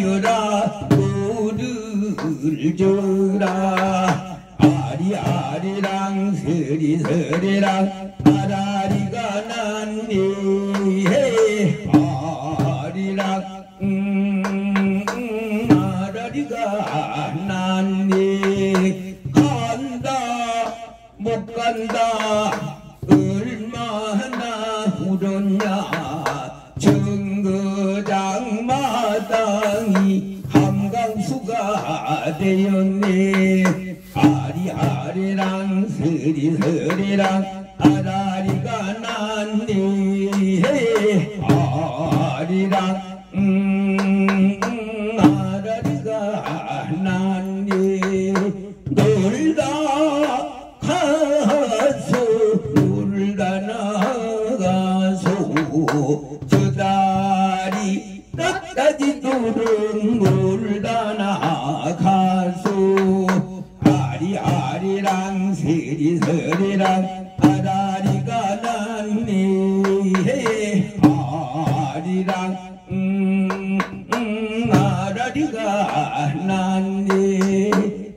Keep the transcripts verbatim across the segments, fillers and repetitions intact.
디어라 노를 줘라 아리아리랑 서리서리랑 아라리가 났네 아리랑 음, 아라리가 났네 간다 못 간다 얼마나 울었냐 정거장 마당이 함강수가 되었네 아리아리랑 서리서리랑 아라리가 났네 아리랑 음, 아라리가 났네 놀다 가서 놀다 나가서 저 다리 끝까지 도는 놀다 나가서 아리아리랑 서리서리랑 아라리가 났네 아리랑 음, 음, 아라리가 났네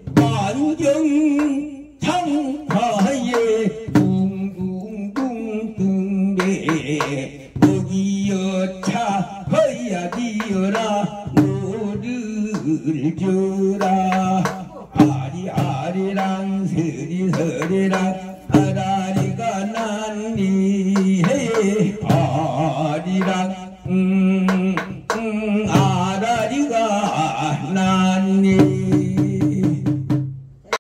만경 장파에 둥둥둥 등대 거기여차 허야 디어라 노를 줘라 아리아리랑 서리서리랑 아라리가 났니 아리랑 음